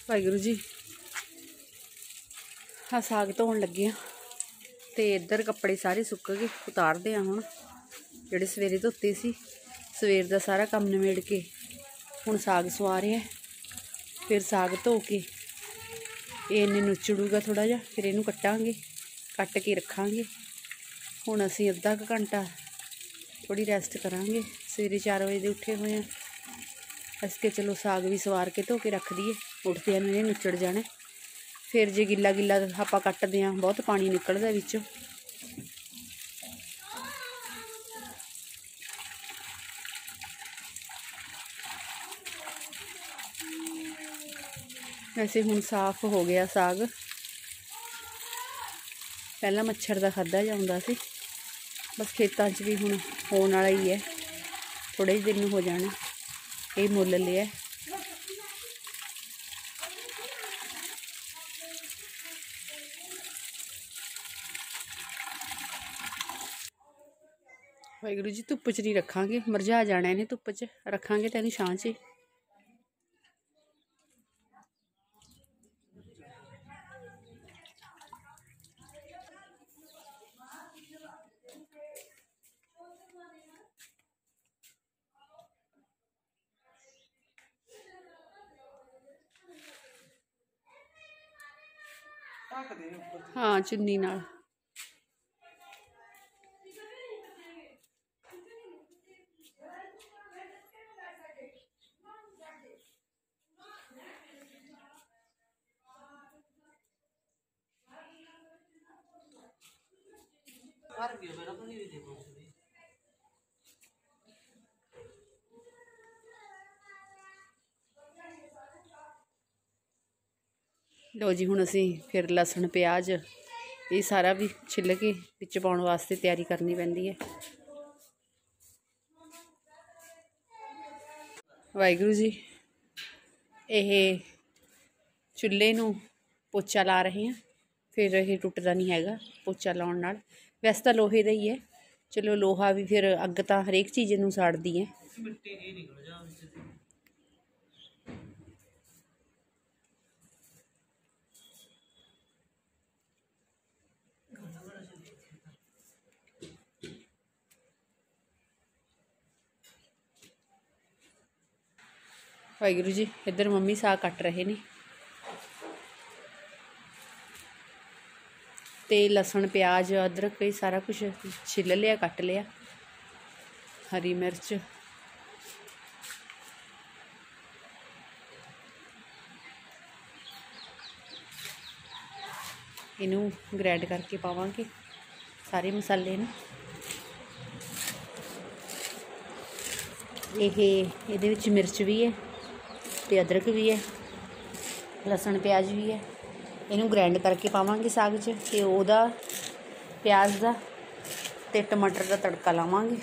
वाहिगुरू जी। हाँ साग धोन लगे हाँ तो इधर कपड़े सारे सुक गए, उतारते हैं हुण। जिहड़े सवेरे धोते सी, सवेर का सारा काम निमेड़ के हुण साग सवा रहे हैं। फिर साग धो के ये इन्ने नुचड़ूगा थोड़ा जा, फिर इनू कट्टांगे, कट के रखांगे। हुण असीं अद्धा क घंटा थोड़ी रेस्ट करांगे। सवेरे 4 बजे दे उठे हुए हैं। अस के चलो साग भी सवार के धो के रख दीए, उठते हैं इन्हें नुचड़ जाने। फिर जे गिला गिला आपां कट्टदे हां, बहुत पानी निकलदा विचों। वैसे हुण साफ हो गया साग, पहला मच्छर दा खादा जांदा सी, बस खेतां च भी हुण होण वाला ही है, थोड़े ही दिन हो जाने। ये मुल लिया वाहिगुरू जी। धुप्प च नहीं रखांगे, मरझा जाना इन्हें, धुप्प च रखांगे तो इन्हें छां च। हाँ चुन्नी नाल। लो जी हुण असीं फिर लसण प्याज ये सारा भी छिल के विच पाउण वास्ते तैयारी करनी पैंदी है। वाहिगुरू जी। ये चुल्हे नूं पोचा ला रहे हैं, फिर ये टुटदा नहीं हैगा पोचा लाउण नाल। वैसे तो लोहे का ही है, चलो लोहा भी फिर अग तो हरेक चीज़ नूं साड़दी है। वाहिगुरू जी। इधर मम्मी साग कट रहे ने ते लसण प्याज अदरक ये सारा कुछ छिल लिया, कट लिया। हरी मिर्च इनू ग्रैंड करके पावांगे सारे मसाले नूं। इहदे विच मिर्च भी है ते अदरक भी है, लसण प्याज भी है। इनू ग्रैंड करके पावांगे साग च, ते ओहदा प्याज दा ते टमाटर दा तड़का लावांगे।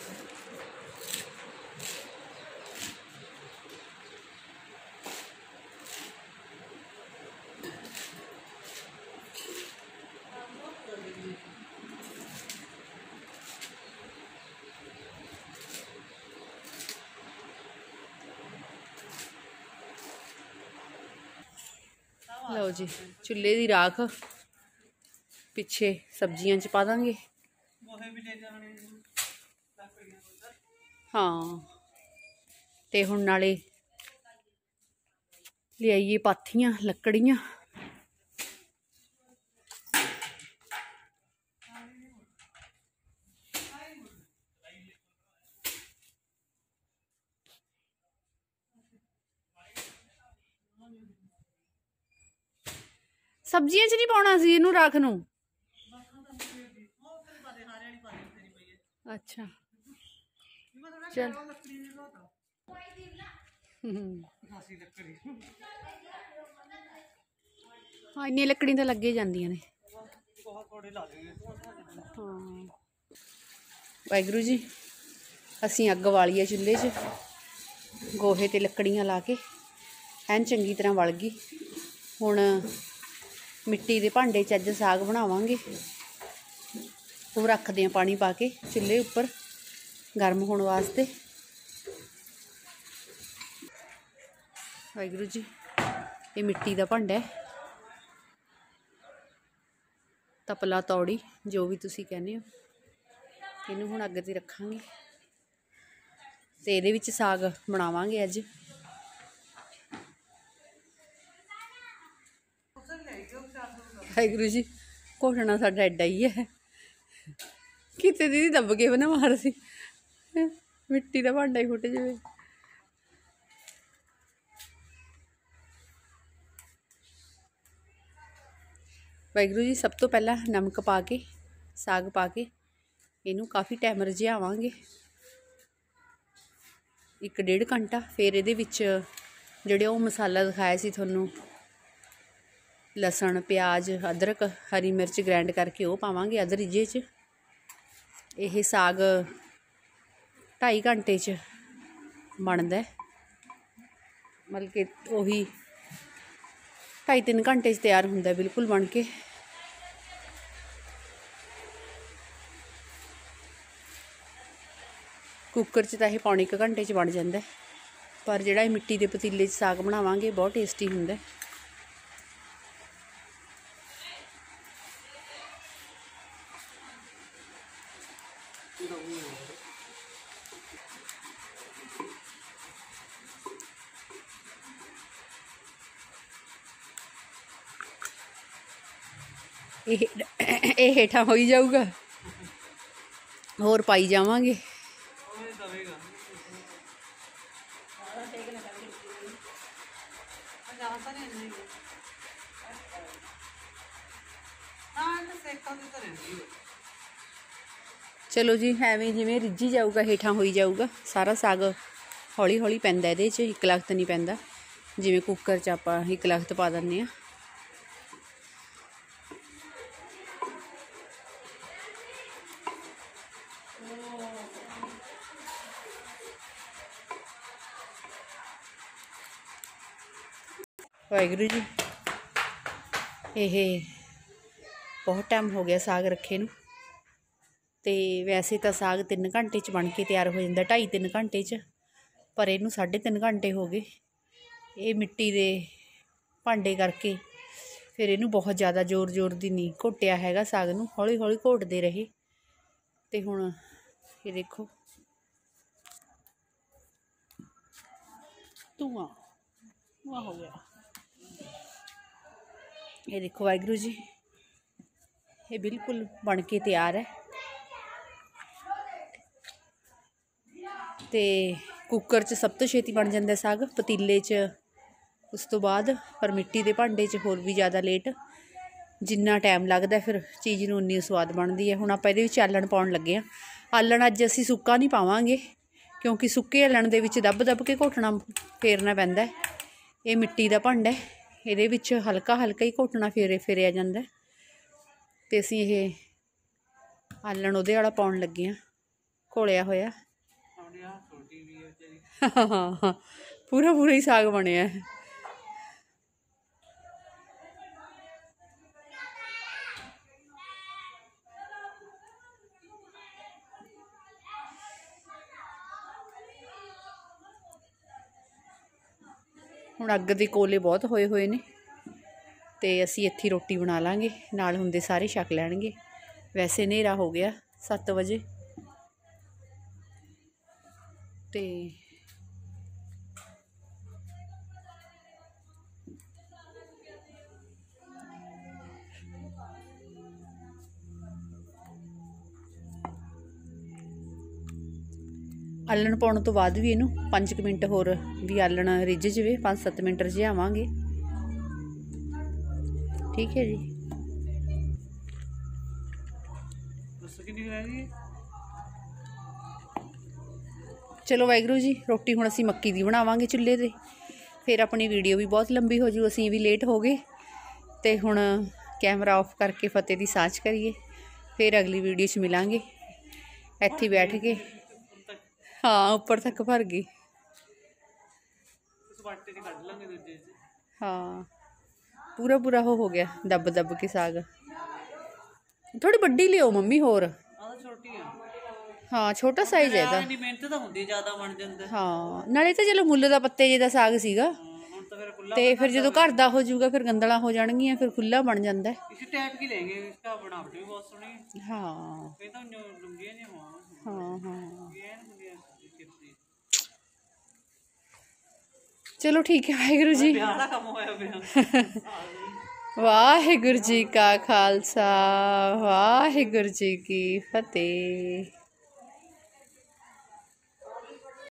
लो जी चुल्हे की राख पिछे सब्जियां च पा देंगे। हाँ ते हुण नाले लियाइए पाथियां लकड़ियां। सब्जियां च नहीं पाउणा सी इनू राख नूं। अच्छा चल हाँ इन्नी लकड़ी तो लगे जांदियां ने। हाँ वाहिगुरू जी। असीं अग वाली है चुल्हे च, गोहे ते लकड़ियां ला के एन चंगी तरह वल गई। हुण मिट्टी के भांडे च अज साग बनावांगे। वो रखते हैं पानी पा के चुल्हे उपर गर्म होने वास्ते। वाहिगुरू जी। ये मिट्टी का भांडा है, तपला तौड़ी जो भी तुसी कहने हो। इनू हुण अग ते रखांगे ते इहदे विच साग बनावांगे अज। वाहिगुरू जी, घोटना साडा एडा ही है, किते दीदी दब के बना मार सी, मिट्टी का भांडा ही फुट जाए। वाहिगुरू जी, सब तो पहला नमक पा के साग पा के इनू काफ़ी टाइम रझियावांगे, 1-1.5 घंटा। फिर ये जिहड़े वो मसाला दिखाया सी थोनू, लसन प्याज अदरक हरी मिर्च ग्राइंड करके वो पावांगे अध रिज्जे च। यह साग 2.5 घंटे च बनदा है, मतलब कि उही 2.5-3 घंटे च तैयार हुंदा बिल्कुल बन के। कुकर च तां 1 घंटे च बन जाता है, पर जिहड़ा मिट्टी के पतीले च साग बनावांगे बहुत टेस्टी हुंदा है। ये हेठा हो ही जाऊगा, होर पाई जावांगे। चलो जी, एवें जिवें रिझी जाऊगा हेठा हो ही जाऊगा सारा साग, हौली हौली पैंदा इहदे च, एक लख्त नहीं पैंदा जिवें कुकर च आपां एक लख्त पा दिंदे आ। वाहिगुरू जी, ये बहुत टाइम हो गया साग रखे नूं, ते वैसे तो साग 3 घंटे च बन के तैयार हो जाता, 2.5-3 घंटे च, पर इनू 3.5 घंटे हो गए। ये मिट्टी दे भांडे करके फिर इनू बहुत ज़्यादा जोर जोर दी नहीं घोटिया हैगा, साग नूं हौली हौली घोटते रहे। ते हुण ये देखो धुआं धुआं हो गया। ये देखो वाहिगुरू जी, ये बिल्कुल बन के तैयार है। ते कुकर च सब तो छेती बन जाता साग, पतीले च उस तो बाद, पर मिट्टी के भांडे च होर भी ज़्यादा लेट। जिन्ना टाइम लगता फिर चीज़ नूं उन्नी स्वाद बनती है। हुण आपां इहदे विच आलण पाउण लगे आ। आलण अज असीं सुक्का नहीं पावांगे, क्योंकि सुक्के आलण दे विच दब दब के घोटना फेरना पैंदा है। ये मिट्टी का भांडा है, इहदे विच हल्का हल्का ही घोटना फेरिया जांदा है। ते असीं ये आलण उहदे वाला पाउण लगे आ, घोलिया होया। हाँ, पूरा पूरा ही साग बनिया है। हुण अग दे कोले बहुत होए हुए ने, ते असीं इत्थे रोटी बना लांगे, नाल हुंदे सारे छक लैणगे। वैसे हनेरा हो गया 7 वजे, ते आलण पाउण तो बाद भी इनू 5 मिनट होर भी आलण रिझ जाए, 5-7 मिनट रझियावांगे। ठीक है जी। चलो वाहिगुरू जी, रोटी हुण असीं मक्की दी बनावांगे चुल्हे ते, फिर अपनी वीडियो भी बहुत लंबी हो जू, असीं भी लेट हो गए। ते हुण कैमरा ऑफ करके फतेह दी सांझ करिए, फिर अगली वीडियो च मिलांगे इत्थे बैठ के। हाँ, उपर तक भर गई। हाँ, पूरा पूरा हो गया दब दब के साग। थोड़ी बड्डी लियो मम्मी होर। हाँ, छोटा साइज है ਇਹਦਾ। हाँ, नाले तो चलो मुੱਲ ਦਾ पत्ते जे दा साग सीगा, ਤੇ ਫਿਰ ਜਦੋਂ ਘਰ ਦਾ ਹੋ ਜਾਊਗਾ ਫਿਰ ਗੰਦਲਾਂ ਹੋ ਜਾਣਗੀਆਂ, ਫਿਰ ਖੁੱਲਾ ਬਣ ਜਾਂਦਾ ਹੈ। इसी टाइप की लेंगे, इसका बनावट भी बहुत सोहनी है। हाँ ये तो जो लुंगियां नहीं हुआ हाँ हाँ ये है लुंगियां चिपसी चलो ठीक है। वाहिगुरु जी बिहार का कम होया बिहार वाहिगुरु जी का खालसा वाहिगुरु जी की फतेह।